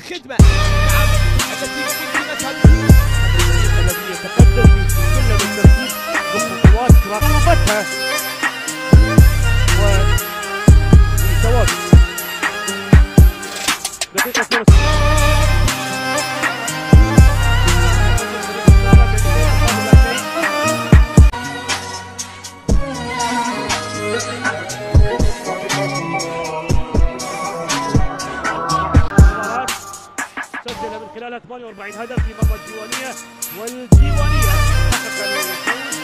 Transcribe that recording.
خدمة. نعم التي قدمتها الذي يتقدم بسلم الترتيب بخطوات رقبتها وبتوازن. دقيقة فرصة سجل من خلال 48 هدف في مرمى الديوانية، والديوانية حقق